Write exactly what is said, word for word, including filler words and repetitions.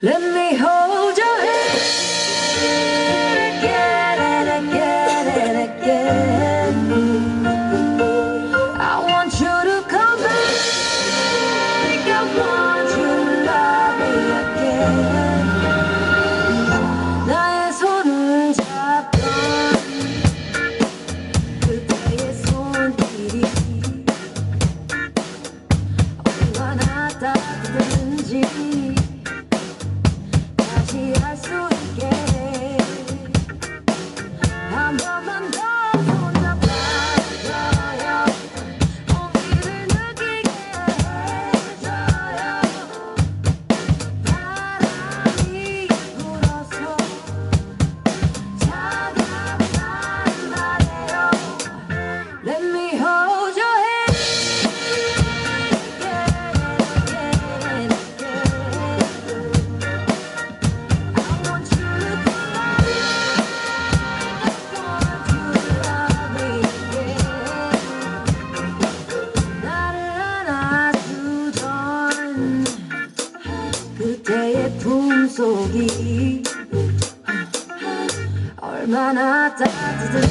Let me hold your hand again and again and again. I want you to come back. I want you to love me again. 나의 손을 잡던 그때의 손길이 얼마나 따뜻한지 다시 알 수 있게 한 번만 더 손잡아줘요. 온기를 느끼게 해줘요. 바람이 불어서 차갑단 말이에요. Let me hold your hand again and again. I want you to come back. I want you to love me again. 나를 안아주던 그때의 품속이 얼마나 따뜻한